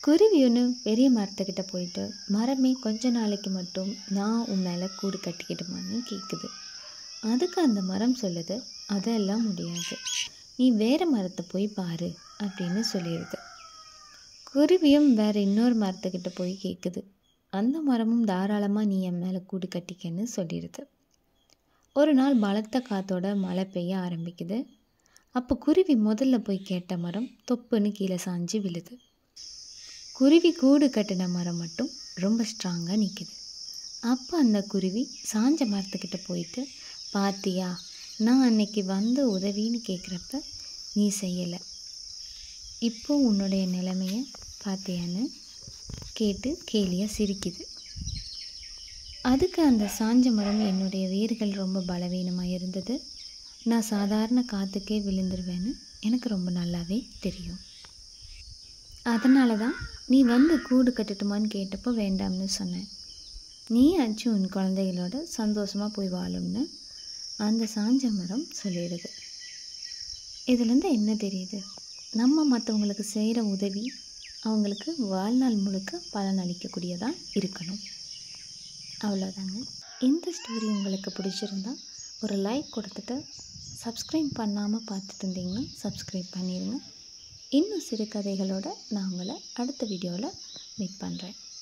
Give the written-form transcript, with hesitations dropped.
குருவி ஒன்று பெரிய மரத்துக்கிட்ட போயிட்டு, மரமே கொஞ்ச நாளைக்கு மட்டும் நான் உன் மேலே கூடு கட்டிக்கிட்டுமான்னு கேட்குது. அதுக்கு அந்த மரம் சொல்லுது, அதெல்லாம் முடியாது, நீ வேறு மரத்தை போய் பாரு அப்படின்னு சொல்லிடுது. குருவியும் வேறு இன்னொரு மரத்துக்கிட்ட போய் கேட்குது. அந்த மரமும் தாராளமாக நீ என் மேலே கூடு கட்டிக்கன்னு சொல்லிடுது. ஒரு நாள் பலத்த காத்தோட மழை பெய்ய ஆரம்பிக்குது. அப்போ குருவி முதல்ல போய் கேட்ட மரம் தொப்புன்னு கீழே சாஞ்சு விழுது. குருவி கூடு கட்டின மரம் மட்டும் ரொம்ப ஸ்ட்ராங்காக நிற்குது. அப்போ அந்த குருவி சாஞ்ச மரத்துக்கிட்ட போயிட்டு, பாத்தியா, நான் அன்னைக்கு வந்து உதவின்னு கேட்குறப்ப நீ செய்யலை, இப்போ உன்னுடைய நிலைமையை பார்த்தியான்னு கேட்டு கேலியாக சிரிக்குது. அதுக்கு அந்த சாஞ்ச மரம், என்னுடைய வேர்கள் ரொம்ப பலவீனமாக இருந்தது, நான் சாதாரண காற்றுக்கே விழுந்துருவேன்னு எனக்கு ரொம்ப நல்லாவே தெரியும், அதனால தான் நீ வந்து கூடு கட்டட்டுமான்னு கேட்டப்போ வேண்டாம்னு சொன்னேன், நீ ஆச்சு உன் குழந்தைகளோட சந்தோஷமாக போய் வாழும்னு அந்த சாஞ்ச மரம் சொல்லிடுது. இதுலேருந்து என்ன தெரியுது? நம்ம மற்றவங்களுக்கு செய்கிற உதவி அவங்களுக்கு வாழ்நாள் முழுக்க பலன் அளிக்கக்கூடியதாக இருக்கணும். அவ்வளோதாங்க. இந்த ஸ்டோரி உங்களுக்கு பிடிச்சிருந்தா ஒரு லைக் கொடுத்துட்டு, சப்ஸ்கிரைப் பண்ணாமல் பார்த்துட்டு இருந்தீங்கன்னா சப்ஸ்கிரைப் பண்ணிடுங்க. இன்னும் சிறு கதைகளோடு நான் உங்களை அடுத்த வீடியோவில் மீட் பண்ணுறேன்.